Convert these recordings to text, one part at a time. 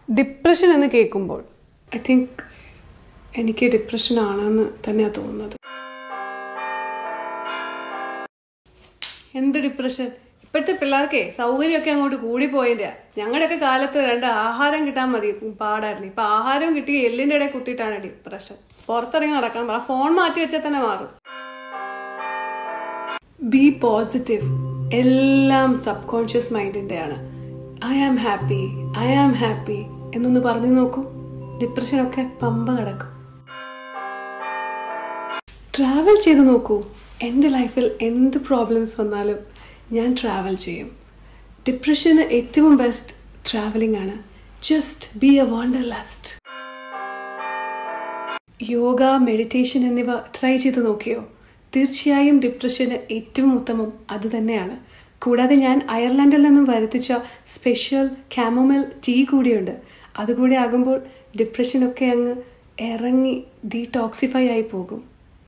Depression എന്ന് കേൾക്കുമ്പോൾ I think എനിക്ക് ഡിപ്രഷൻ ആണെന്ന് തന്നെയാണ് തോന്നുന്നത്. എന്ത് ഡിപ്രഷൻ? ഇപ്പോഴത്തെ പിള്ളേർക്കേ സൗകര്യമൊക്കെ അങ്ങോട്ട് കൂടിപ്പോയില്ല. ഞങ്ങളുടെയൊക്കെ കാലത്ത് 2 ആഹാരം കിട്ടാൻ മതി പാടായിരുന്നു. ഇപ്പം ആഹാരം കിട്ടി എല്ലിൻ്റെ ഇടയിൽ കുത്തിയിട്ടാണ് ഡിപ്രഷൻ. പുറത്തിറങ്ങി നടക്കാൻ പറ, ഫോൺ മാറ്റി വെച്ചാൽ തന്നെ മാറും. Be positive. എല്ലാം സബ് കോൺഷ്യസ് മൈൻഡിൻ്റെയാണ്. ഐ ആം ഹാപ്പി എന്നൊന്ന് പറഞ്ഞു നോക്കൂ, ഡിപ്രഷനൊക്കെ പമ്പ കിടക്കും. ട്രാവൽ ചെയ്ത് നോക്കൂ. എൻ്റെ ലൈഫിൽ എന്ത് പ്രോബ്ലംസ് വന്നാലും ഞാൻ ട്രാവൽ ചെയ്യും. ഡിപ്രഷന് ഏറ്റവും ബെസ്റ്റ് ട്രാവലിംഗ് ആണ്. Just be a wanderlust. Yoga, meditation എന്നിവ ട്രൈ ചെയ്ത് നോക്കിയോ? തീർച്ചയായും ഡിപ്രഷന് ഏറ്റവും ഉത്തമം അത് തന്നെയാണ്. കൂടാതെ ഞാൻ അയർലൻഡിൽ നിന്നും വരുത്തിച്ച സ്പെഷ്യൽ കാമോമിൽ ടീ കൂടിയുണ്ട്. അതുകൂടി ആകുമ്പോൾ ഡിപ്രഷനൊക്കെ അങ്ങ് ഇറങ്ങി ഡീടോക്സിഫൈ ആയി പോകും.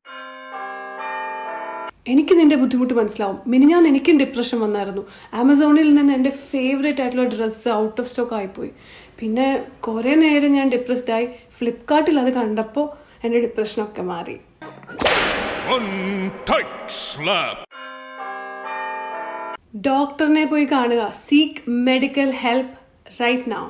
എനിക്ക് നിൻ്റെ ബുദ്ധിമുട്ട് മനസ്സിലാവും. മിനിഞ്ഞാന്ന് എനിക്കും ഡിപ്രഷൻ വന്നായിരുന്നു. ആമസോണിൽ നിന്ന് എൻ്റെ ഫേവറേറ്റ് ആയിട്ടുള്ള ഡ്രസ്സ് ഔട്ട് ഓഫ് സ്റ്റോക്ക് ആയിപ്പോയി. പിന്നെ കുറേ നേരം ഞാൻ ഡിപ്രസ്ഡായി. ഫ്ലിപ്കാർട്ടിൽ അത് കണ്ടപ്പോൾ എൻ്റെ ഡിപ്രഷനൊക്കെ മാറി. ഡോക്ടറിനെ പോയി കാണുക. Seek medical help right now.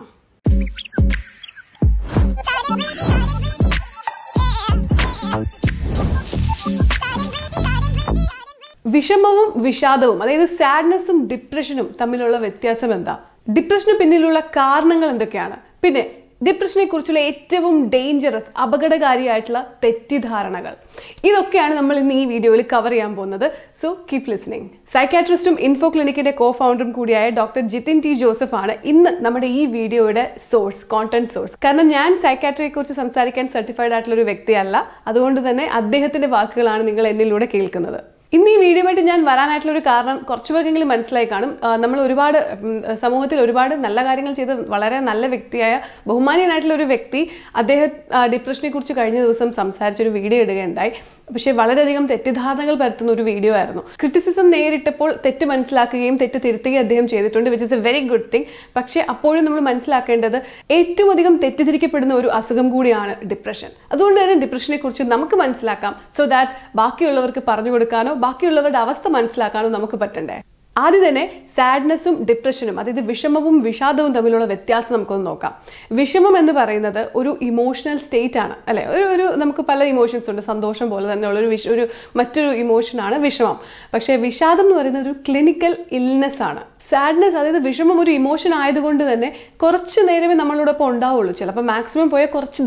വിഷമവും വിഷാദവും, അതായത് സാഡ്നെസ്സും ഡിപ്രഷനും തമ്മിലുള്ള വ്യത്യാസം എന്താ? ഡിപ്രഷന് പിന്നിലുള്ള കാരണങ്ങൾ എന്തൊക്കെയാണ്? പിന്നെ ഡിപ്രഷനെ കുറിച്ചുള്ള ഏറ്റവും ഡേഞ്ചറസ്, അപകടകാരിയായിട്ടുള്ള തെറ്റിദ്ധാരണകൾ, ഇതൊക്കെയാണ് നമ്മൾ ഇന്ന് ഈ വീഡിയോയിൽ കവർ ചെയ്യാൻ പോകുന്നത്. So keep listening. സൈക്കാട്രിസ്റ്റും ഇൻഫോ ക്ലിനിക്കിന്റെ കോഫൗണ്ടറും കൂടിയായ ഡോക്ടർ ജിതിൻ ടി ജോസഫ് ആണ് ഇന്ന് നമ്മുടെ ഈ വീഡിയോയുടെ കോണ്ടന്റ് സോഴ്സ്. കാരണം ഞാൻ സൈക്കാട്രിയെ കുറിച്ച് സംസാരിക്കാൻ സർട്ടിഫൈഡ് ആയിട്ടുള്ള ഒരു വ്യക്തിയല്ല. അതുകൊണ്ട് തന്നെ അദ്ദേഹത്തിന്റെ വാക്കുകളാണ് നിങ്ങൾ എന്നിലൂടെ കേൾക്കുന്നത്. ഇന്ന് ഈ വീഡിയോയായിട്ട് ഞാൻ വരാനായിട്ടുള്ള ഒരു കാരണം കുറച്ച് പേർക്കെങ്കിലും മനസ്സിലായി കാണും. നമ്മൾ ഒരുപാട് സമൂഹത്തിൽ ഒരുപാട് നല്ല കാര്യങ്ങൾ ചെയ്ത് വളരെ നല്ല വ്യക്തിയായ ബഹുമാനീയനായിട്ടുള്ള ഒരു വ്യക്തി അദ്ദേഹം ഡിപ്രഷനെ കുറിച്ച് കഴിഞ്ഞ ദിവസം സംസാരിച്ചൊരു വീഡിയോ ഇടുകയുണ്ടായി. പക്ഷേ വളരെയധികം തെറ്റിദ്ധാരണകൾ പരത്തുന്ന ഒരു വീഡിയോ ആയിരുന്നു. ക്രിറ്റിസിസം നേരിട്ടപ്പോൾ തെറ്റ് മനസ്സിലാക്കുകയും തെറ്റ് തിരുത്തുകയും അദ്ദേഹം ചെയ്തിട്ടുണ്ട്, which is a very good thing. പക്ഷേ അപ്പോഴും നമ്മൾ മനസ്സിലാക്കേണ്ടത് ഏറ്റവും അധികം തെറ്റിദ്ധരിക്കപ്പെടുന്ന ഒരു അസുഖം കൂടിയാണ് ഡിപ്രഷൻ. അതുകൊണ്ട് തന്നെ ഡിപ്രഷനെ കുറിച്ച് നമുക്ക് മനസ്സിലാക്കാം, സോ ദാറ്റ് ബാക്കിയുള്ളവർക്ക് പറഞ്ഞു കൊടുക്കാനോ ബാക്കിയുള്ളവരുടെ അവസ്ഥ മനസ്സിലാക്കാനോ നമുക്ക് പറ്റണ്ടേ. ആദ്യം തന്നെ സാഡ്നെസ്സും ഡിപ്രഷനും, അതായത് വിഷമവും വിഷാദവും തമ്മിലുള്ള വ്യത്യാസം നമുക്കൊന്ന് നോക്കാം. വിഷമം എന്ന് പറയുന്നത് ഒരു ഇമോഷണൽ സ്റ്റേറ്റ് ആണ്, അല്ലെ? ഒരു നമുക്ക് പല ഇമോഷൻസ് ഉണ്ട്. സന്തോഷം പോലെ തന്നെയുള്ള ഒരു മറ്റൊരു ഇമോഷനാണ് വിഷമം. പക്ഷേ വിഷാദം എന്ന് പറയുന്നത് ഒരു ക്ലിനിക്കൽ ഇൽനെസ് ആണ്. സാഡ്നെസ്, അതായത് വിഷമം ഒരു ഇമോഷൻ ആയതുകൊണ്ട് തന്നെ കുറച്ച് നേരമേ നമ്മളോടൊപ്പം ഉണ്ടാവുള്ളൂ. ചിലപ്പോൾ മാക്സിമം പോയ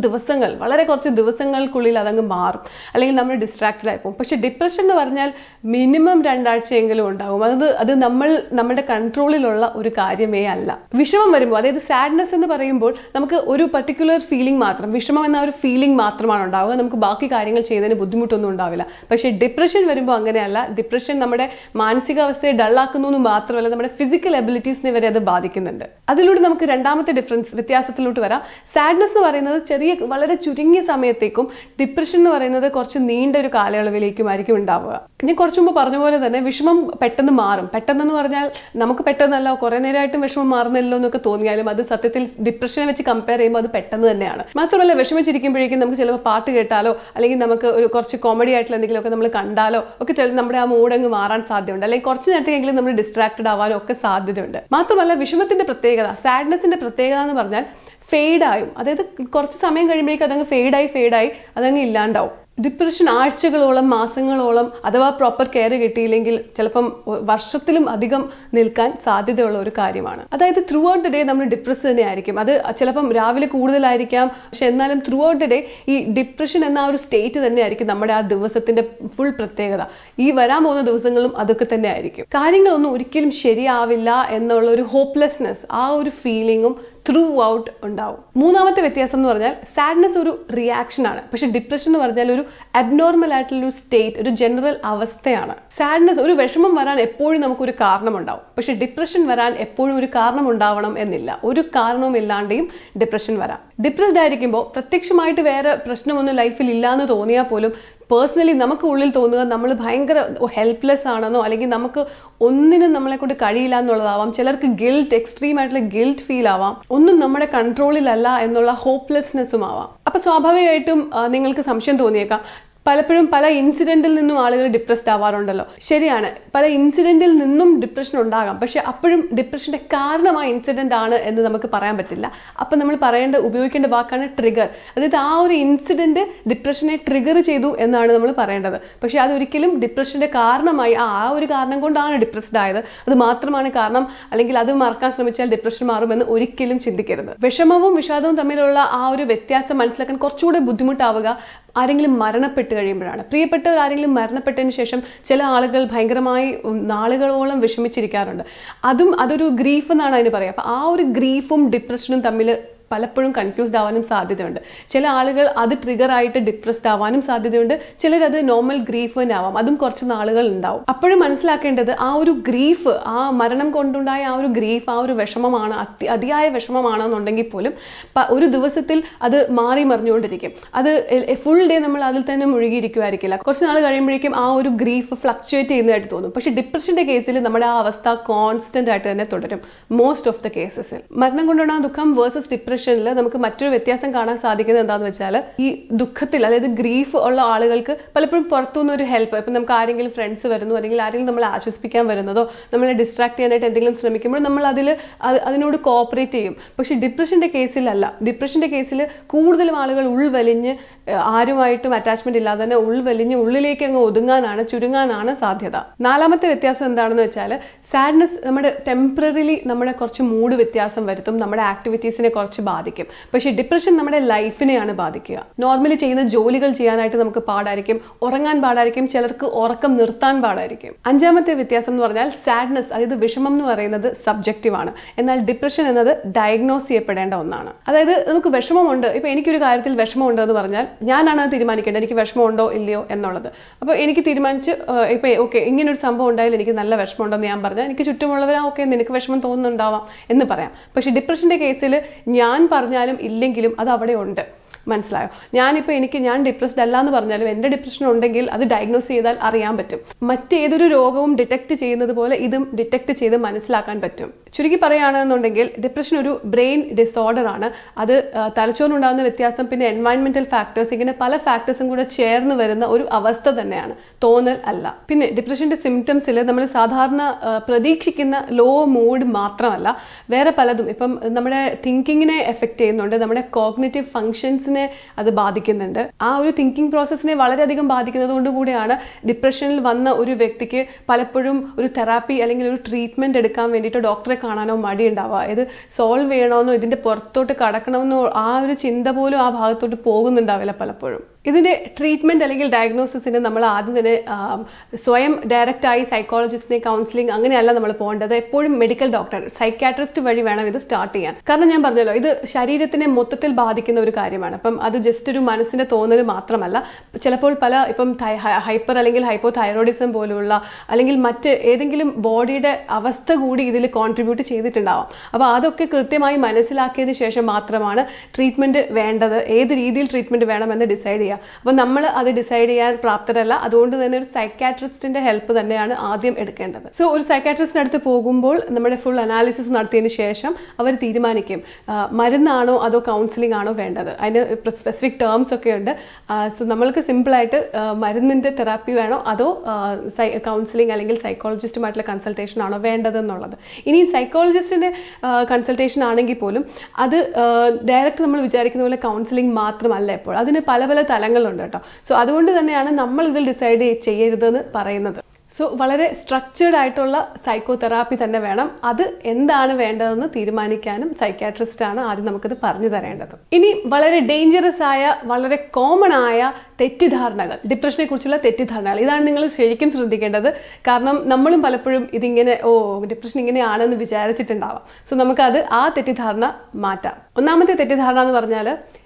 വളരെ കുറച്ച് ദിവസങ്ങൾക്കുള്ളിൽ അതങ്ങ് മാറും, അല്ലെങ്കിൽ നമ്മൾ ഡിസ്ട്രാക്റ്റഡ് ആയി പോകും. പക്ഷേ ഡിപ്രഷൻ എന്ന് പറഞ്ഞാൽ മിനിമം 2 ആഴ്ചയെങ്കിലും ഉണ്ടാകും. അത് നമ്മുടെ കൺട്രോളിലുള്ള ഒരു കാര്യമേ അല്ല. വിഷമം വരുമ്പോൾ, അതായത് സാഡ്നെസ് എന്ന് പറയുമ്പോൾ നമുക്ക് ഒരു പർട്ടിക്കുലർ ഫീലിംഗ് മാത്രം, വിഷമം എന്ന ഒരു ഫീലിംഗ് മാത്രമാണ് ഉണ്ടാവുക. നമുക്ക് ബാക്കി കാര്യങ്ങൾ ചെയ്യുന്നതിന് ബുദ്ധിമുട്ടൊന്നും ഉണ്ടാവില്ല. പക്ഷേ ഡിപ്രഷൻ വരുമ്പോൾ അങ്ങനെയല്ല. ഡിപ്രഷൻ നമ്മുടെ മാനസികാവസ്ഥയെ ഡള്ളാക്കുന്നു എന്ന് മാത്രമല്ല, നമ്മുടെ ഫിസിക്കൽ എബിലിറ്റീസിനെ വരെ അത് ബാധിക്കുന്നുണ്ട്. അതിലൂടെ നമുക്ക് രണ്ടാമത്തെ വ്യത്യാസത്തിലോട്ട് വരാം. സാഡ്നെസ് എന്ന് പറയുന്നത് വളരെ ചുരുങ്ങിയ സമയത്തേക്കും, ഡിപ്രഷൻ എന്ന് പറയുന്നത് കുറച്ച് നീണ്ട ഒരു കാലയളവിലേക്കുമായിരിക്കും ഉണ്ടാവുക. ഞാൻ കുറച്ചു മുമ്പ് പറഞ്ഞ പോലെ തന്നെ വിഷമം പെട്ടെന്ന് മാറും. പെട്ടെന്ന് പറഞ്ഞാൽ നമുക്ക് പെട്ടെന്നല്ല, കുറേ നേരമായിട്ടും വിഷമം മാറുന്നില്ലല്ലോ എന്നൊക്കെ തോന്നിയാലും അത് സത്യത്തിൽ ഡിപ്രഷനെ വെച്ച് കമ്പയർ ചെയ്യുമ്പോൾ അത് പെട്ടെന്ന് തന്നെയാണ്. മാത്രമല്ല വിഷമിച്ചിരിക്കുമ്പോഴേക്കും നമുക്ക് ചിലപ്പോൾ പാട്ട് കേട്ടാലോ അല്ലെങ്കിൽ നമുക്ക് ഒരു കുറച്ച് കോമഡി ആയിട്ടുള്ള എന്തെങ്കിലുമൊക്കെ നമ്മൾ കണ്ടാലോ ഒക്കെ നമ്മുടെ ആ മൂഡങ്ങ് മാറാൻ സാധ്യതയുണ്ട്. അല്ലെങ്കിൽ കുറച്ച് നേരത്തേക്കെങ്കിലും നമ്മൾ ഡിസ്ട്രാക്റ്റഡ് ആവാനോ ഒക്കെ സാധ്യതയുണ്ട്. മാത്രമല്ല വിഷമത്തിന്റെ പ്രത്യേകത, സാഡ്നെസിന്റെ പ്രത്യേകത എന്ന് പറഞ്ഞാൽ ഫെയ്ഡായും, അതായത് കുറച്ച് സമയം കഴിയുമ്പോഴേക്കും അതങ്ങ് ഫെയ്ഡായി അതങ്ങ് ഇല്ലാണ്ടാവും. ഡിപ്രഷൻ ആഴ്ചകളോളം, മാസങ്ങളോളം അഥവാ പ്രോപ്പർ കെയർ കിട്ടിയില്ലെങ്കിൽ ചിലപ്പം വർഷത്തിലും അധികം നിൽക്കാൻ സാധ്യതയുള്ള ഒരു കാര്യമാണ്. അതായത് ത്രൂ ഔട്ട് ദി ഡേ നമ്മൾ ഡിപ്രസ് തന്നെ ആയിരിക്കും. അത് ചിലപ്പം രാവിലെ കൂടുതലായിരിക്കാം, പക്ഷെ എന്നാലും ത്രൂ ഔട്ട് ദി ഡേ ഈ ഡിപ്രഷൻ എന്ന ആ ഒരു സ്റ്റേറ്റ് തന്നെ ആയിരിക്കും നമ്മുടെ ആ ദിവസത്തിന്റെ ഫുൾ പ്രത്യേകത. ഈ വരാൻ പോകുന്ന ദിവസങ്ങളും അതൊക്കെ തന്നെ ആയിരിക്കും. കാര്യങ്ങളൊന്നും ഒരിക്കലും ശരിയാവില്ല എന്നുള്ള ഒരു ഹോപ്പ്ലെസ്നെസ്, ആ ഒരു ഫീലിങ്ങും ത്രൂ ഔട്ട് ഉണ്ടാവും. മൂന്നാമത്തെ വ്യത്യാസം എന്ന് പറഞ്ഞാൽ സാഡ്നെസ് ഒരു റിയാക്ഷൻ ആണ്, പക്ഷെ ഡിപ്രഷൻ എന്ന് പറഞ്ഞാൽ ഒരു അബ്നോർമൽ ആയിട്ടുള്ള ഒരു സ്റ്റേറ്റ്, ഒരു ജനറൽ അവസ്ഥയാണ്. സാഡ്നെസ്, ഒരു വിഷമം വരാൻ എപ്പോഴും നമുക്കൊരു കാരണമുണ്ടാവും. പക്ഷെ ഡിപ്രഷൻ വരാൻ എപ്പോഴും ഒരു കാരണം ഉണ്ടാവണം എന്നില്ല. ഒരു കാരണവും ഇല്ലാണ്ടെയും ഡിപ്രഷൻ വരാം. ഡിപ്രസ്ഡ് ആയിരിക്കുമ്പോൾ പ്രത്യക്ഷമായിട്ട് വേറെ പ്രശ്നമൊന്നും ലൈഫിൽ ഇല്ലാന്ന് തോന്നിയാൽ പോലും പേഴ്സണലി നമുക്ക് ഉള്ളിൽ തോന്നുക നമ്മൾ ഭയങ്കര ഹെൽപ്ലെസ് ആണെന്നോ അല്ലെങ്കിൽ നമുക്ക് ഒന്നിനും നമ്മളെ കൊണ്ട് കഴിയില്ല എന്നുള്ളതാവാം. ചിലർക്ക് എക്സ്ട്രീം ആയിട്ടുള്ള ഗിൽറ്റ് ഫീൽ ആവാം. ഒന്നും നമ്മുടെ കൺട്രോളിലല്ല എന്നുള്ള ഹോപ്പ്ലെസ്നെസ്സും ആവാം. അപ്പോൾ സ്വാഭാവികമായിട്ടും നിങ്ങൾക്ക് സംശയം തോന്നിയേക്കാം, പലപ്പോഴും പല ഇൻസിഡൻറ്റിൽ നിന്നും ആളുകൾ ഡിപ്രസ്ഡ് ആവാറുണ്ടല്ലോ. ശരിയാണ്, പല ഇൻസിഡൻറ്റിൽ നിന്നും ഡിപ്രഷൻ ഉണ്ടാകാം. പക്ഷെ അപ്പോഴും ഡിപ്രഷൻ്റെ കാരണം ആ ഇൻസിഡൻ്റ് ആണ് എന്ന് നമുക്ക് പറയാൻ പറ്റില്ല. അപ്പം നമ്മൾ ഉപയോഗിക്കേണ്ട വാക്കാണ് ട്രിഗർ. അതായത് ആ ഒരു ഇൻസിഡൻറ്റ് ഡിപ്രഷനെ ട്രിഗർ ചെയ്തു എന്നാണ് നമ്മൾ പറയേണ്ടത്. പക്ഷേ അതൊരിക്കലും ഡിപ്രഷൻ്റെ കാരണമായി ആ ഒരു കാരണം കൊണ്ടാണ് ഡിപ്രസ്ഡ് ആയത്, അത് മാത്രമാണ് കാരണം, അല്ലെങ്കിൽ അത് മറക്കാൻ ശ്രമിച്ചാൽ ഡിപ്രഷൻ മാറുമെന്ന് ഒരിക്കലും ചിന്തിക്കരുത്. വിഷമവും വിഷാദവും തമ്മിലുള്ള ആ ഒരു വ്യത്യാസം മനസ്സിലാക്കാൻ കുറച്ചുകൂടെ ബുദ്ധിമുട്ടാവുക ആരെങ്കിലും മരണപ്പെട്ട് കഴിയുമ്പോഴാണ്. പ്രിയപ്പെട്ടവർ ആരെങ്കിലും മരണപ്പെട്ടതിന് ശേഷം ചില ആളുകൾ ഭയങ്കരമായി നാളുകളോളം വിഷമിച്ചിരിക്കാറുണ്ട്. അതൊരു ഗ്രീഫ് എന്നാണ് അതിന് പറയുക. അപ്പോൾ ആ ഒരു ഗ്രീഫും ഡിപ്രഷനും തമ്മിൽ പലപ്പോഴും കൺഫ്യൂസ്ഡ് ആവാനും സാധ്യതയുണ്ട്. ചില ആളുകൾ അത് ട്രിഗറായിട്ട് ഡിപ്രസ്ഡ് ആവാനും സാധ്യതയുണ്ട്. ചിലരത് നോർമൽ ഗ്രീഫ് തന്നെ ആവാം, അതും കുറച്ച് നാളുകൾ ഉണ്ടാവും. അപ്പോഴും മനസ്സിലാക്കേണ്ടത് ആ ഒരു ഗ്രീഫ്, ആ മരണം കൊണ്ടുണ്ടായ ആ ഒരു ഗ്രീഫ്, ആ ഒരു വിഷമമാണ്, അതിയായ വിഷമമാണെന്നുണ്ടെങ്കിൽ പോലും ഒരു ദിവസത്തിൽ അത് മാറി മറിഞ്ഞുകൊണ്ടിരിക്കും. അത് ഫുൾ ഡേ നമ്മൾ അതിൽ തന്നെ മുഴുകിയിരിക്കുമായിരിക്കില്ല. കുറച്ച് നാൾ കഴിയുമ്പോഴേക്കും ആ ഒരു ഗ്രീഫ് ഫ്ലക്ച്വേറ്റ് ചെയ്യുന്നതായിട്ട് തോന്നും. പക്ഷേ ഡിപ്രഷൻ്റെ കേസിൽ നമ്മുടെ ആ അവസ്ഥ കോൺസ്റ്റൻ്റ് ആയിട്ട് തന്നെ തുടരും മോസ്റ്റ് ഓഫ് ദ കേസസിൽ. മരണം കൊണ്ടുണ്ടാകുന്ന ദുഃഖം വേഴ്സസ് ഡിപ്രഷനിൽ നമുക്ക് മറ്റൊരു വ്യത്യാസം കാണാൻ സാധിക്കുന്നത് എന്താണെന്ന് വെച്ചാൽ, ഈ ദുഃഖത്തിൽ, അതായത് ഗ്രീഫ് ഉള്ള ആളുകൾക്ക് പലപ്പോഴും പുറത്തുനിന്ന് ഒരു ഹെൽപ്പ്, ഇപ്പം നമുക്ക് ആരെങ്കിലും ഫ്രണ്ട്സ് വരുന്നു, അല്ലെങ്കിൽ ആരെങ്കിലും നമ്മളെ ആശ്വസിപ്പിക്കാൻ വരുന്നതോ നമ്മളെ ഡിസ്ട്രാക്ട് ചെയ്യാനായിട്ട് എന്തെങ്കിലും ശ്രമിക്കുമ്പോൾ നമ്മൾ അതിനോട് കോപ്പറേറ്റ് ചെയ്യും. പക്ഷേ ഡിപ്രഷൻ്റെ കേസിലല്ല. ഡിപ്രഷൻ്റെ കേസിൽ കൂടുതലും ആളുകൾ ഉൾവലിഞ്ഞ് ആരുമായിട്ടും അറ്റാച്ച്മെന്റ് ഇല്ലാതെ തന്നെ ഉൾവലിഞ്ഞ് ഉള്ളിലേക്ക് അങ്ങ് ചുരുങ്ങാനാണ് സാധ്യത. നാലാമത്തെ വ്യത്യാസം എന്താണെന്ന് വെച്ചാൽ, സാഡ്നെസ് നമ്മുടെ ടെമ്പററിലി നമ്മുടെ കുറച്ച് മൂഡ് വ്യത്യാസം വരുത്തും, നമ്മുടെ ആക്ടിവിറ്റീസിനെ കുറച്ച് ബാധിക്കും. പക്ഷേ ഡിപ്രഷൻ നമ്മുടെ ലൈഫിനെയാണ് ബാധിക്കുക. നോർമലി ചെയ്യുന്ന ജോലികൾ ചെയ്യാനായിട്ട് നമുക്ക് പാടായിരിക്കും, ഉറങ്ങാൻ പാടായിരിക്കും, ചിലർക്ക് ഉറക്കം നിർത്താൻ പാടായിരിക്കും. അഞ്ചാമത്തെ വ്യത്യാസം എന്ന് പറഞ്ഞാൽ, സാഡ്നെസ്, അതായത് വിഷമം എന്ന് പറയുന്നത് സബ്ജക്റ്റീവ് ആണ്. എന്നാൽ ഡിപ്രഷൻ എന്നത് ഡയഗ്നോസ് ചെയ്യപ്പെടേണ്ട ഒന്നാണ്. അതായത് നമുക്ക് വിഷമമുണ്ട്, ഇപ്പോൾ എനിക്കൊരു കാര്യത്തിൽ വിഷമമുണ്ടോ എന്ന് പറഞ്ഞാൽ ഞാനാണ് തീരുമാനിക്കേണ്ടത് എനിക്ക് വിഷമമുണ്ടോ ഇല്ലയോ എന്നുള്ളത്. അപ്പോൾ എനിക്ക് തീരുമാനിച്ച് ഇപ്പോൾ ഓക്കെ ഇങ്ങനൊരു സംഭവം ഉണ്ടായാലും എനിക്ക് നല്ല വിഷമമുണ്ടെന്ന് ഞാൻ പറഞ്ഞാൽ എനിക്ക് ചുറ്റുമുള്ളവരാ ഓക്കെ നിനക്ക് വിഷമം തോന്നുന്നുണ്ടാവാം എന്ന് പറയാം. പക്ഷേ ഡിപ്രഷൻ്റെ കേസിൽ ഞാൻ പറഞ്ഞാലും ഇല്ലെങ്കിലും അത് അവിടെ ഉണ്ട്. മനസ്സിലായോ? ഞാൻ ഡിപ്രസ്ഡ് അല്ല എന്ന് പറഞ്ഞാലും എൻ്റെ ഡിപ്രഷൻ ഉണ്ടെങ്കിൽ അത് ഡയഗ്നോസ് ചെയ്താൽ അറിയാൻ പറ്റും. മറ്റേതൊരു രോഗവും ഡിറ്റക്ട് ചെയ്യുന്നത് പോലെ ഇതും ഡിറ്റക്ട് ചെയ്ത് മനസ്സിലാക്കാൻ പറ്റും. ചുരുക്കി പറയുകയാണെന്നുണ്ടെങ്കിൽ ഡിപ്രഷൻ ഒരു ബ്രെയിൻ ഡിസോർഡർ ആണ്. അത് തലച്ചോറിനുണ്ടാകുന്ന വ്യത്യാസം, പിന്നെ എൻവയൺമെന്റൽ ഫാക്ടേഴ്സ്, ഇങ്ങനെ പല ഫാക്ടേഴ്സും കൂടെ ചേർന്ന് വരുന്ന ഒരു അവസ്ഥ തന്നെയാണ്, തോന്നൽ അല്ല. പിന്നെ ഡിപ്രഷൻ്റെ സിംറ്റംസിൽ നമ്മൾ സാധാരണ പ്രതീക്ഷിക്കുന്ന ലോ മൂഡ് മാത്രമല്ല, വേറെ പലതും ഇപ്പം നമ്മുടെ തിങ്കിങ്ങിനെ എഫക്റ്റ് ചെയ്യുന്നുണ്ട്, നമ്മുടെ കോഗ്നിറ്റീവ് ഫങ്ഷൻസിനെ അത് ബാധിക്കുന്നുണ്ട്. ആ ഒരു തിങ്കിങ് പ്രോസസ്സിനെ വളരെയധികം ബാധിക്കുന്നത് കൊണ്ട് കൂടിയാണ് ഡിപ്രഷനിൽ വന്ന ഒരു വ്യക്തിക്ക് പലപ്പോഴും ഒരു തെറാപ്പി അല്ലെങ്കിൽ ഒരു ട്രീറ്റ്മെൻറ്റ് എടുക്കാൻ വേണ്ടിയിട്ട് ഡോക്ടറെ കാണാനോ മടി ഉണ്ടാവുക. ഇത് സോൾവ് ചെയ്യണമെന്നോ ഇതിൻ്റെ പുറത്തോട്ട് കടക്കണമെന്നോ ആ ഒരു ചിന്ത പോലും ആ ഭാഗത്തോട്ട് പോകുന്നുണ്ടാവില്ല പലപ്പോഴും. ഇതിൻ്റെ ട്രീറ്റ്മെൻറ്റ് അല്ലെങ്കിൽ ഡയഗ്നോസിസിന് നമ്മൾ ആദ്യം തന്നെ സ്വയം ഡയറക്റ്റായി സൈക്കോളജിസ്റ്റിനെ കൗൺസിലിംഗ് അങ്ങനെയല്ല നമ്മൾ പോകേണ്ടത്. എപ്പോഴും മെഡിക്കൽ ഡോക്ടർ, സൈക്യാട്രിസ്റ്റ് വഴി വേണം ഇത് സ്റ്റാർട്ട് ചെയ്യാൻ. കാരണം ഞാൻ പറഞ്ഞല്ലോ, ഇത് ശരീരത്തിനെ മൊത്തത്തിൽ ബാധിക്കുന്ന ഒരു കാര്യമാണ്. അപ്പം അത് ജസ്റ്റ് ഒരു മനസ്സിൻ്റെ തോന്നൽ മാത്രമല്ല, ചിലപ്പോൾ ഇപ്പം ഹൈപ്പർ അല്ലെങ്കിൽ ഹൈപ്പോ തൈറോയിഡിസം പോലുള്ള അല്ലെങ്കിൽ മറ്റ് ഏതെങ്കിലും ബോഡിയുടെ അവസ്ഥ കൂടി ഇതിൽ കോൺട്രിബ്യൂട്ട് ചെയ്തിട്ടുണ്ടാവാം. അപ്പോൾ അതൊക്കെ കൃത്യമായി മനസ്സിലാക്കിയതിന് ശേഷം മാത്രമാണ് ട്രീറ്റ്മെൻറ്റ് വേണ്ടത്, ഏത് രീതിയിൽ ട്രീറ്റ്മെൻറ്റ് വേണമെന്ന് ഡിസൈഡ് ചെയ്യുക. അപ്പോൾ നമ്മൾ അത് ഡിസൈഡ് ചെയ്യാൻ പ്രാപ്തരല്ല. അതുകൊണ്ട് തന്നെ ഒരു സൈക്യാട്രിസ്റ്റിൻ്റെ ഹെൽപ്പ് തന്നെയാണ് ആദ്യം എടുക്കേണ്ടത്. സോ ഒരു സൈക്യാട്രിസ്റ്റിൻ്റെ അടുത്ത് പോകുമ്പോൾ നമ്മുടെ ഫുൾ അനാലിസിസ് നടത്തിയതിന് ശേഷം അവർ തീരുമാനിക്കും മരുന്നാണോ അതോ കൗൺസിലിംഗ് ആണോ വേണ്ടത്. അതിന് സ്പെസിഫിക് ടേംസ് ഒക്കെ ഉണ്ട്. സോ നമ്മൾക്ക് സിമ്പിളായിട്ട് മരുന്നിൻ്റെ തെറാപ്പി വേണോ അതോ കൗൺസിലിംഗ് അല്ലെങ്കിൽ സൈക്കോളജിസ്റ്റുമായിട്ടുള്ള കൺസൾട്ടേഷൻ ആണോ വേണ്ടതെന്നുള്ളത്. ഇനി സൈക്കോളജിസ്റ്റിൻ്റെ കൺസൾട്ടേഷൻ ആണെങ്കിൽ പോലും അത് ഡയറക്റ്റ് നമ്മൾ വിചാരിക്കുന്ന പോലെ കൗൺസിലിംഗ് മാത്രമല്ല, എപ്പോൾ അതിന് പല പല തലങ്ങളുണ്ട് കേട്ടോ. സോ അതുകൊണ്ട് തന്നെയാണ് നമ്മൾ ഇതിൽ ഡിസൈഡ് ചെയ്യരുതെന്ന് പറയുന്നത്. സോ വളരെ സ്ട്രക്ചേർഡ് ആയിട്ടുള്ള സൈക്കോ തെറാപ്പി തന്നെ വേണം. അത് എന്താണ് വേണ്ടതെന്ന് തീരുമാനിക്കാനും സൈക്യാട്രിസ്റ്റാണ് ആദ്യം നമുക്കത് പറഞ്ഞു തരേണ്ടത്. ഇനി വളരെ ഡേഞ്ചറസ് ആയ, വളരെ കോമൺ ആയ തെറ്റിദ്ധാരണകൾ, ഡിപ്രഷനെ കുറിച്ചുള്ള തെറ്റിദ്ധാരണകൾ, ഇതാണ് നിങ്ങൾ ശരിക്കും ശ്രദ്ധിക്കേണ്ടത്. കാരണം നമ്മളും പലപ്പോഴും ഇതിങ്ങനെ ഡിപ്രഷൻ ഇങ്ങനെയാണെന്ന് വിചാരിച്ചിട്ടുണ്ടാവാം. സോ നമുക്കത് ആ തെറ്റിദ്ധാരണ മാറ്റാം. ഒന്നാമത്തെ തെറ്റിദ്ധാരണ എന്ന് പറഞ്ഞാൽ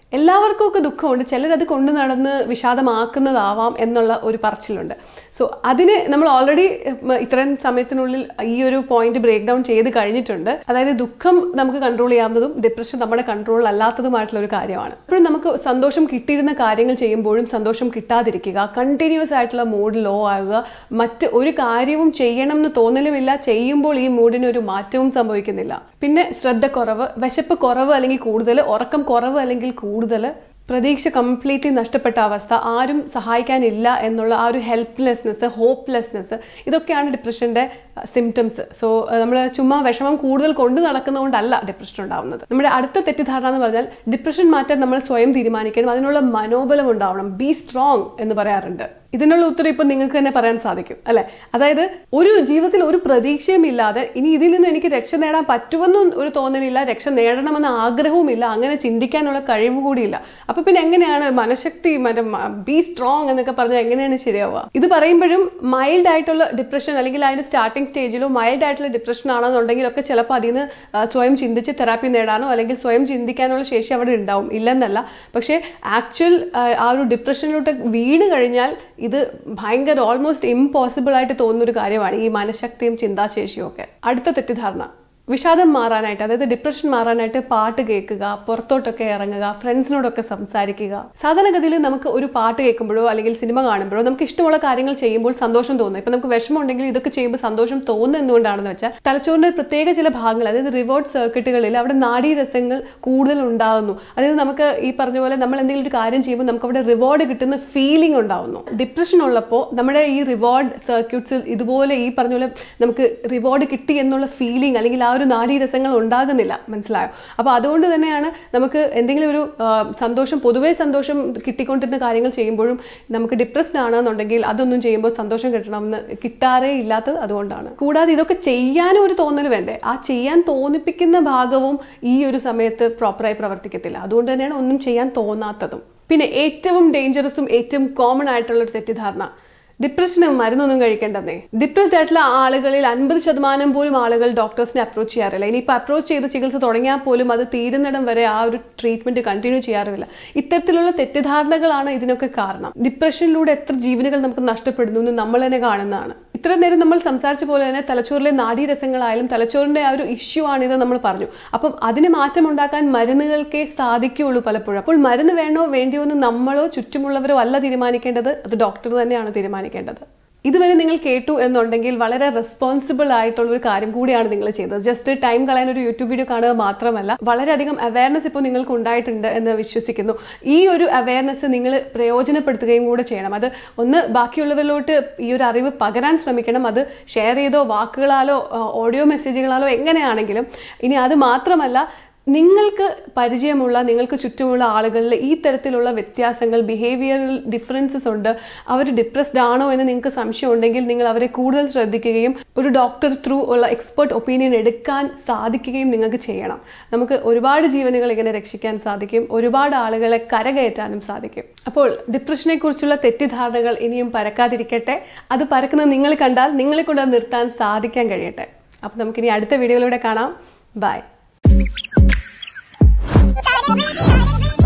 എല്ലാവർക്കും ഒക്കെ ദുഃഖമുണ്ട്, ചിലരത് കൊണ്ടു നടന്ന് വിഷാദമാക്കുന്നതാവാം എന്നുള്ള ഒരു പറച്ചിലുണ്ട്. സോ അതിന് നമ്മൾ ഓൾറെഡി ഇത്രയും സമയത്തിനുള്ളിൽ ഈ ഒരു പോയിന്റ് ബ്രേക്ക് ഡൗൺ ചെയ്ത് കഴിഞ്ഞിട്ടുണ്ട്. അതായത് ദുഃഖം നമുക്ക് കൺട്രോൾ ചെയ്യാവുന്നതും ഡിപ്രഷൻ നമ്മുടെ കൺട്രോളിൽ അല്ലാത്തതുമായിട്ടുള്ള ഒരു കാര്യമാണ്. അപ്പോഴും നമുക്ക് സന്തോഷം കിട്ടിയിരുന്ന കാര്യങ്ങൾ ചെയ്യുമ്പോഴും സന്തോഷം കിട്ടാതിരിക്കുക, കണ്ടിന്യൂസ് ആയിട്ടുള്ള മൂഡ് ലോ ആവുക, മറ്റ് ഒരു കാര്യവും ചെയ്യണം എന്ന് തോന്നലുമില്ല, ചെയ്യുമ്പോൾ ഈ മൂഡിന് ഒരു മാറ്റവും സംഭവിക്കുന്നില്ല. പിന്നെ ശ്രദ്ധ കുറവ്, വിശപ്പ് കുറവ് അല്ലെങ്കിൽ കൂടുതൽ, ഉറക്കം കുറവ് അല്ലെങ്കിൽ കൂടുതൽ, പ്രതീക്ഷ കംപ്ലീറ്റ്ലി നഷ്ടപ്പെട്ട അവസ്ഥ, ആരും സഹായിക്കാനില്ല എന്നുള്ള ആ ഒരു ഹെൽപ്ലെസ്നെസ്, ഹോപ്പ്ലെസ്നെസ്, ഇതൊക്കെയാണ് ഡിപ്രഷൻ്റെ സിംറ്റംസ്. സോ നമ്മൾ ചുമ്മാ വിഷമം കൂടുതൽ കൊണ്ടു നടക്കുന്നതുകൊണ്ടല്ല ഡിപ്രഷൻ ഉണ്ടാവുന്നത്. നമ്മുടെ അടുത്ത തെറ്റിദ്ധാരണ എന്ന് പറഞ്ഞാൽ ഡിപ്രഷൻ മാറ്റാൻ നമ്മൾ സ്വയം തീരുമാനിക്കണം, അതിനുള്ള മനോബലം ഉണ്ടാവണം, ബി സ്ട്രോങ് എന്ന് പറയാറുണ്ട്. ഇതിനുള്ള ഉത്തരം ഇപ്പം നിങ്ങൾക്ക് തന്നെ പറയാൻ സാധിക്കും അല്ലേ? അതായത് ഒരു ജീവിതത്തിൽ ഒരു പ്രതീക്ഷയും ഇല്ലാതെ ഇനി ഇതിൽ നിന്ന് എനിക്ക് രക്ഷ നേടാൻ പറ്റുമെന്നും ഒരു തോന്നലില്ല, രക്ഷ നേടണമെന്ന ആഗ്രഹവുമില്ല, അങ്ങനെ ചിന്തിക്കാനുള്ള കഴിവ് കൂടിയില്ല. അപ്പൊ പിന്നെ എങ്ങനെയാണ് മനഃശക്തി, മറ്റേ ബി സ്ട്രോങ് എന്നൊക്കെ പറഞ്ഞാൽ എങ്ങനെയാണ് ശരിയാവുക? ഇത് പറയുമ്പോഴും മൈൽഡ് ആയിട്ടുള്ള ഡിപ്രഷൻ അല്ലെങ്കിൽ അതിന്റെ സ്റ്റാർട്ടിംഗ് സ്റ്റേജിലോ മൈൽഡ് ആയിട്ടുള്ള ഡിപ്രഷൻ ആണെന്നുണ്ടെങ്കിൽ ഒക്കെ ചിലപ്പോൾ അതിൽ നിന്ന് സ്വയം ചിന്തിച്ച് തെറാപ്പി നേടാനോ അല്ലെങ്കിൽ സ്വയം ചിന്തിക്കാനുള്ള ശേഷി അവിടെ ഉണ്ടാവും, ഇല്ലെന്നല്ല. പക്ഷേ ആക്ച്വൽ ആ ഒരു ഡിപ്രഷനിലോട്ട് വീണ് കഴിഞ്ഞാൽ ഇത് ഭയങ്കര ഓൾമോസ്റ്റ് ഇമ്പോസിബിൾ ആയിട്ട് തോന്നുന്നൊരു കാര്യമാണ് ഈ മനഃശക്തിയും ചിന്താശേഷിയും ഒക്കെ. അടുത്ത തെറ്റിദ്ധാരണ, വിഷാദം മാറാനായിട്ട്, അതായത് ഡിപ്രഷൻ മാറാനായിട്ട് പാട്ട് കേൾക്കുക, പുറത്തോട്ടൊക്കെ ഇറങ്ങുക, ഫ്രണ്ട്സിനോടൊക്കെ സംസാരിക്കുക. സാധാരണഗതിയിൽ നമുക്ക് ഒരു പാട്ട് കേൾക്കുമ്പോഴോ അല്ലെങ്കിൽ സിനിമ കാണുമ്പോഴോ നമുക്ക് ഇഷ്ടമുള്ള കാര്യങ്ങൾ ചെയ്യുമ്പോൾ സന്തോഷം തോന്നുന്നു. ഇപ്പം നമുക്ക് വിഷമം ഉണ്ടെങ്കിൽ ഇതൊക്കെ ചെയ്യുമ്പോൾ സന്തോഷം തോന്നുന്നത് എന്തുകൊണ്ടാണെന്ന് വെച്ചാൽ തലച്ചോറിന്റെ പ്രത്യേക ചില ഭാഗങ്ങൾ, അതായത് റിവാർഡ് സർക്യൂട്ടുകളിൽ അവിടെ നാഡീരസങ്ങൾ കൂടുതൽ ഉണ്ടാകുന്നു. അതായത് നമുക്ക് ഈ പറഞ്ഞ പോലെ നമ്മൾ എന്തെങ്കിലും ഒരു കാര്യം ചെയ്യുമ്പോൾ നമുക്ക് അവിടെ റിവാർഡ് കിട്ടുന്ന ഫീലിംഗ് ഉണ്ടാവുന്നു. ഡിപ്രഷൻ ഉള്ളപ്പോൾ നമ്മുടെ ഈ റിവാർഡ് സർക്യൂട്ട്സിൽ ഇതുപോലെ ഈ പറഞ്ഞ പോലെ നമുക്ക് റിവാർഡ് കിട്ടി എന്നുള്ള ഫീലിംഗ് അല്ലെങ്കിൽ ആ ഒരു നാഡീരസങ്ങൾ ഉണ്ടാകുന്നില്ല, മനസ്സിലായോ? അപ്പോൾ അതുകൊണ്ട് തന്നെയാണ് നമുക്ക് എന്തെങ്കിലും ഒരു സന്തോഷം, പൊതുവേ സന്തോഷം കിട്ടിക്കൊണ്ടിരുന്ന കാര്യങ്ങൾ ചെയ്യുമ്പോഴും നമുക്ക് ഡിപ്രസ്ഡ് ആണെന്നുണ്ടെങ്കിൽ അതൊന്നും ചെയ്യുമ്പോൾ സന്തോഷം കിട്ടണമെന്ന് കിട്ടാറേ ഇല്ലാത്തത് അതുകൊണ്ടാണ്. കൂടാതെ ഇതൊക്കെ ചെയ്യാനും ഒരു തോന്നൽ വേണ്ടേ? ആ ചെയ്യാൻ തോന്നിപ്പിക്കുന്ന ഭാഗവും ഈ ഒരു സമയത്ത് പ്രോപ്പറായി പ്രവർത്തിക്കത്തില്ല. അതുകൊണ്ട് തന്നെയാണ് ഒന്നും ചെയ്യാൻ തോന്നാത്തതും. പിന്നെ ഏറ്റവും ഡേഞ്ചറസും ഏറ്റവും കോമൺ ആയിട്ടുള്ള ഒരു തെറ്റിദ്ധാരണ, ഡിപ്രഷന് മരുന്നൊന്നും കഴിക്കേണ്ടതേ. ഡിപ്രസ്ഡ് ആയിട്ടുള്ള ആളുകളിൽ 50% പോലും ആളുകൾ ഡോക്ടേഴ്സിനെ അപ്രോച്ച് ചെയ്യാറില്ല. ഇനിയിപ്പോൾ അപ്രോച്ച് ചെയ്ത് ചികിത്സ തുടങ്ങിയാൽ പോലും അത് തീരുന്നിടം വരെ ആ ഒരു ട്രീറ്റ്മെന്റ് കണ്ടിന്യൂ ചെയ്യാറില്ല. ഇത്തരത്തിലുള്ള തെറ്റിദ്ധാരണകളാണ് ഇതിനൊക്കെ കാരണം. ഡിപ്രഷനിലൂടെ എത്ര ജീവനുകൾ നമുക്ക് നഷ്ടപ്പെടുന്നു എന്ന് നമ്മൾ തന്നെ കാണുന്നതാണ്. ഇത്ര നേരം നമ്മൾ സംസാരിച്ച പോലെ തന്നെ തലച്ചോറിലെ നാഡീരസങ്ങളായാലും തലച്ചോറിന്റെ ആ ഒരു ഇഷ്യൂ ആണിത് നമ്മൾ പറഞ്ഞു. അപ്പം അതിന് മാറ്റം ഉണ്ടാക്കാൻ മരുന്നുകൾക്കേ സാധിക്കുകയുള്ളൂ പലപ്പോഴും. അപ്പോൾ മരുന്ന് വേണോ വേണ്ടിയോ എന്ന് നമ്മളോ ചുറ്റുമുള്ളവരോ അല്ല തീരുമാനിക്കേണ്ടത്, അത് ഡോക്ടർ തന്നെയാണ് തീരുമാനിക്കേണ്ടത്. ഇതുവരെ നിങ്ങൾ കേട്ടു എന്നുണ്ടെങ്കിൽ വളരെ റെസ്പോൺസിബിൾ ആയിട്ടുള്ള ഒരു കാര്യം കൂടിയാണ് നിങ്ങൾ ചെയ്തത്. ജസ്റ്റ് ടൈം കളയാൻ ഒരു യൂട്യൂബ് വീഡിയോ കാണുക മാത്രമല്ല, വളരെയധികം അവയർനെസ് ഇപ്പോൾ നിങ്ങൾക്ക് ഉണ്ടായിട്ടുണ്ട് എന്ന് വിശ്വസിക്കുന്നു. ഈ ഒരു അവയർനെസ് നിങ്ങൾ പ്രയോജനപ്പെടുത്തുകയും കൂടെ ചെയ്യണം. അത് ഒന്ന് ബാക്കിയുള്ളവരിലോട്ട് ഈ ഒരു അറിവ് പകരാൻ ശ്രമിക്കണം. അത് ഷെയർ ചെയ്തോ വാക്കുകളാലോ ഓഡിയോ മെസ്സേജുകളാലോ എങ്ങനെയാണെങ്കിലും. ഇനി അത് മാത്രമല്ല, നിങ്ങൾക്ക് പരിചയമുള്ള, നിങ്ങൾക്ക് ചുറ്റുമുള്ള ആളുകളിൽ ഈ തരത്തിലുള്ള വ്യത്യാസങ്ങൾ, ബിഹേവിയറൽ ഡിഫറൻസസ് ഉണ്ട്, അവർ ഡിപ്രസ്ഡ് ആണോ എന്ന് നിങ്ങൾക്ക് സംശയം ഉണ്ടെങ്കിൽ നിങ്ങൾ അവരെ കൂടുതൽ ശ്രദ്ധിക്കുകയും ഒരു ഡോക്ടർ ത്രൂ ഉള്ള എക്സ്പെർട്ട് ഒപ്പീനിയൻ എടുക്കാൻ സാധിക്കുകയും നിങ്ങൾക്ക് ചെയ്യണം. നമുക്ക് ഒരുപാട് ജീവനുകൾ ഇങ്ങനെ രക്ഷിക്കാൻ സാധിക്കും, ഒരുപാട് ആളുകളെ കരകയറ്റാനും സാധിക്കും. അപ്പോൾ ഡിപ്രഷനെ കുറിച്ചുള്ള തെറ്റിദ്ധാരണകൾ ഇനിയും പരക്കാതിരിക്കട്ടെ. അത് പരക്കുന്നത് നിങ്ങൾ കണ്ടാൽ നിങ്ങളെ കൊണ്ട് അത് നിർത്താൻ സാധിക്കാൻ കഴിയട്ടെ. അപ്പോൾ നമുക്കിനി അടുത്ത വീഡിയോയിലൂടെ കാണാം. ബൈ.